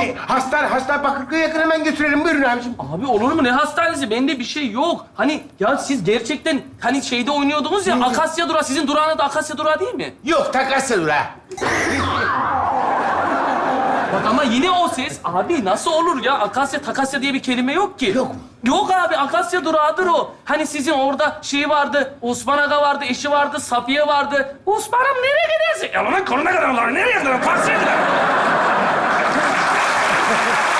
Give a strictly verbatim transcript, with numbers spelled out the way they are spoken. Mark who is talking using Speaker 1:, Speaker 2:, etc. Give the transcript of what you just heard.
Speaker 1: Abi hastane, hastane Bakırköy'e yakın hemen götürelim. Buyurun abiciğim.
Speaker 2: Abi olur mu? Ne hastanesi? Bende bir şey yok. Hani ya siz gerçekten hani şeyde oynuyordunuz ya, Akasya Durağı. Sizin durağınız da Akasya Durağı değil mi?
Speaker 1: Yok, Takasya Durağı.
Speaker 2: Bak ama yine o ses. Abi nasıl olur ya? Akasya, Takasya diye bir kelime yok ki.
Speaker 1: Yok mu?
Speaker 2: Yok abi, Akasya Durağı'dır o. Hani sizin orada şey vardı, Osman Aga vardı, eşi vardı, Safiye vardı. Osman'ım nereye gidersin? Ya lan koruna kadar lan, nereye gider? Taksiye gider.